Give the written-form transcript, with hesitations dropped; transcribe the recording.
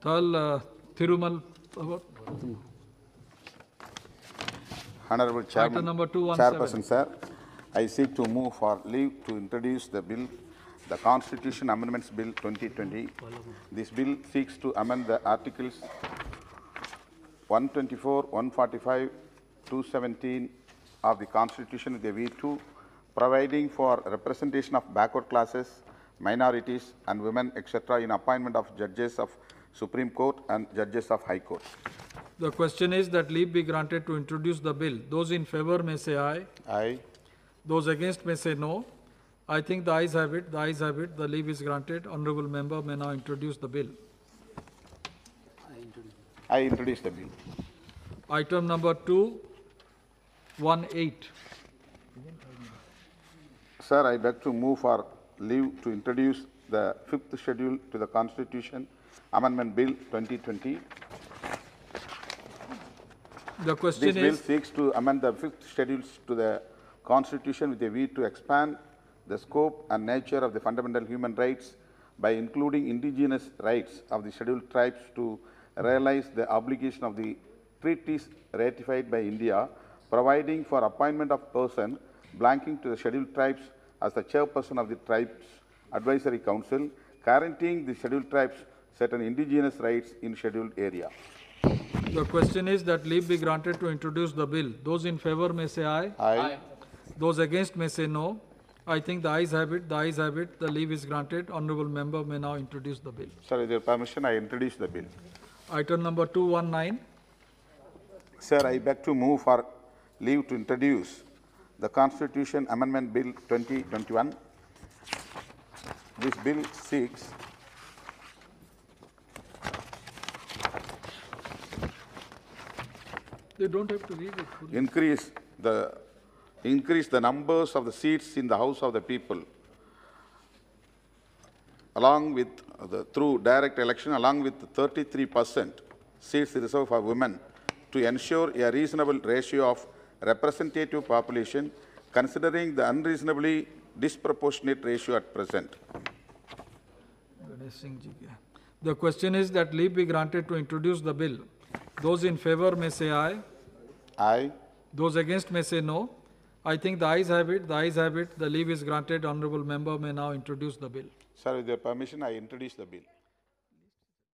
Thal Thirumal. Honorable Chairman, Item number 217. Chairperson, sir, I seek to move for leave to introduce the bill, the Constitution Amendments Bill 2020. This bill seeks to amend the articles 124, 145, 217 of the Constitution with a view to providing for representation of backward classes, minorities, and women, etc., in appointment of judges of Supreme Court and judges of High Court. The question is that leave be granted to introduce the bill. Those in favor may say aye. Aye. Those against may say no. I think the ayes have it. The ayes have it. The leave is granted. Honorable member may now introduce the bill. I introduce the bill. Item number 218. Sir, I beg to move for leave to introduce the fifth schedule to the Constitution Amendment Bill 2020. The question This bill is seeks to amend the fifth schedules to the Constitution with a view to expand the scope and nature of the fundamental human rights by including indigenous rights of the scheduled tribes to realize the obligation of the treaties ratified by India, providing for appointment of person belonging to the scheduled tribes as the chairperson of the Tribes Advisory Council, guaranteeing the scheduled tribes certain indigenous rights in scheduled area. the question is that leave be granted to introduce the bill. Those in favor may say aye. Aye. Those against may say no. I think the ayes have it. The ayes have it. The leave is granted. Honorable member may now introduce the bill. Sir, with your permission, I introduce the bill. Item number 219. Sir, I beg to move for leave to introduce the Constitution Amendment Bill 2021. This bill seeks They don't have to read it fully. increase the numbers of the seats in the House of the People, along with through direct election, along with 33% seats reserved for women, to ensure a reasonable ratio of representative population, considering the unreasonably disproportionate ratio at present. The question is that leave be granted to introduce the bill. Those in favor may say aye. Aye. Those against may say no. I think the ayes have it. The ayes have it. The leave is granted. Honorable member may now introduce the bill. Sir, with your permission, I introduce the bill.